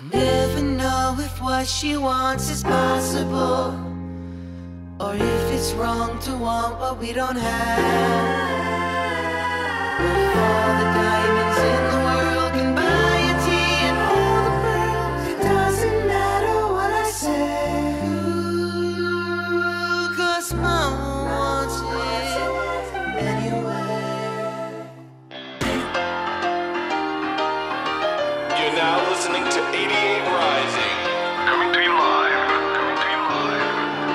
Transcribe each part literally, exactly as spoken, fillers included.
I'll never know if what she wants is possible, or if it's wrong to want what we don't have. But if all the diamonds in the world can buy a tea and all the pearls, it doesn't matter what I say. Ooh, 'cause Mama wants it anyway. You're now listening to eighty-eight Rising. Coming to you live. Coming to you live.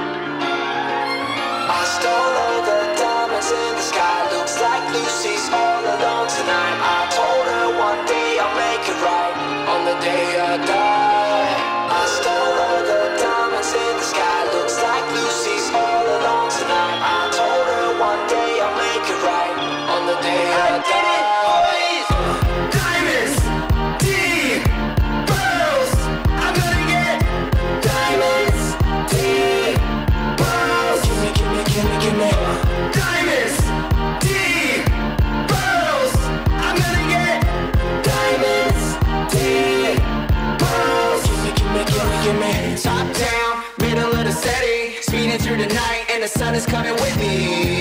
I stole all the diamonds in the sky. Looks like Lucy's all alone tonight. I told her one day I'll make it right on the day I die. I stole all the diamonds in the sky. Looks like Lucy's all alone tonight. I told her one day I'll make it right on the day I die. Diamonds, D, pearls. I'm gonna get diamonds, D, pearls. Gimme, gimme, gimme, gimme. Diamonds, D, pearls. I'm gonna get diamonds, D, pearls. Gimme, gimme, gimme, gimme. Top down, middle of the city, speeding through the night, and the sun is coming with me.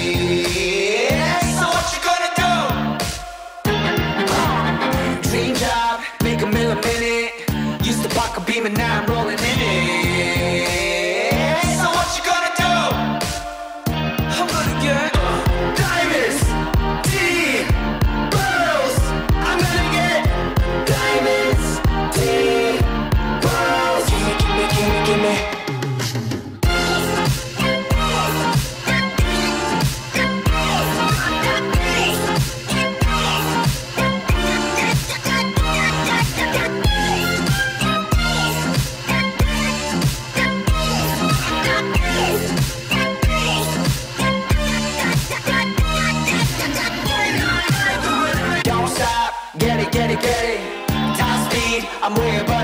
So what you gonna do? Dream job, make a mill a minute. Used to park a beam and now I'm rolling in it. So what you gonna do? I'm gonna get diamonds, D, pearls. I'm gonna get diamonds, D, pearls. Gimme, gimme, gimme, gimme. Don't stop, get it, get it, get it. Top speed, I'm way above